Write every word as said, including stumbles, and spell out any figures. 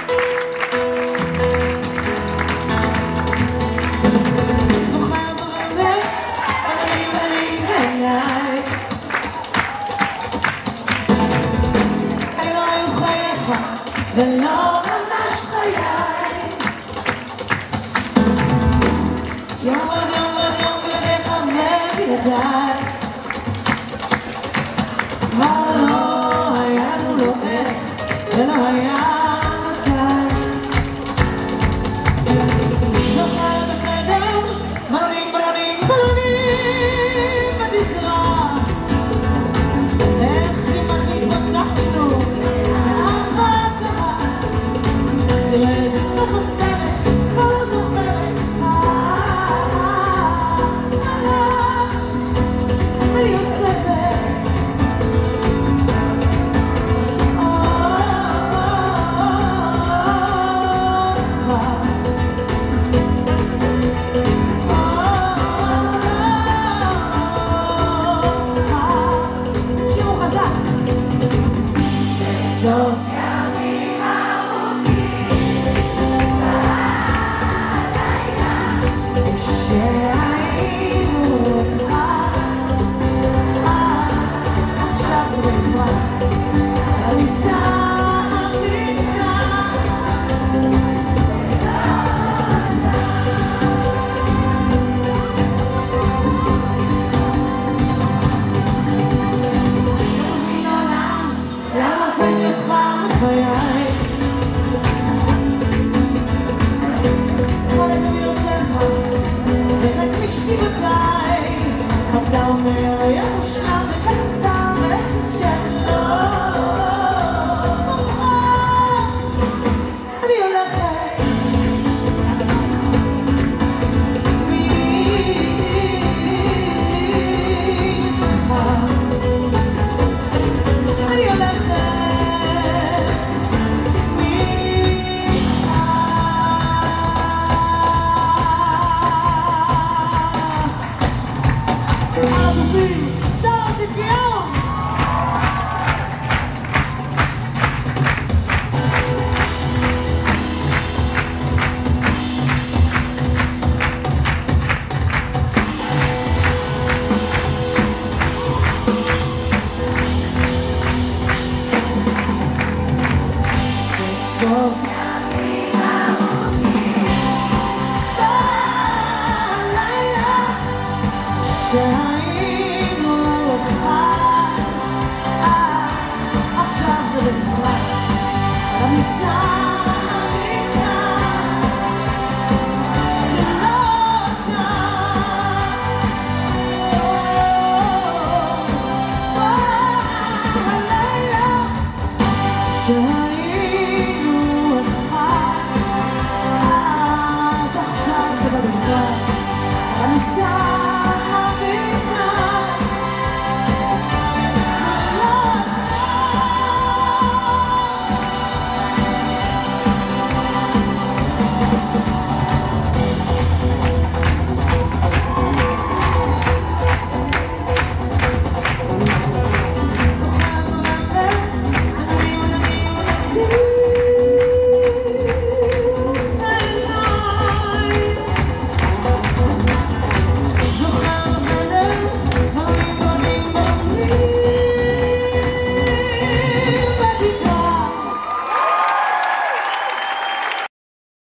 ולא ממש חיי יום עוד יום עוד יום בדרך עמד ידיי מה לא היה לנו לא איך ולא היה מתי זוכר בחדר בלונים בלונים בלונים בתקרה איך כמעט התפוצצנו בסוף הסרט, כבר לא זוכרת אני יוספת שירו חזק בסוף אתה אומר היה מושלם וכאן סתם ואיזה שלא אני הולכת ממך אני הולכת שהיינו אותך עכשיו זה לבד המיטה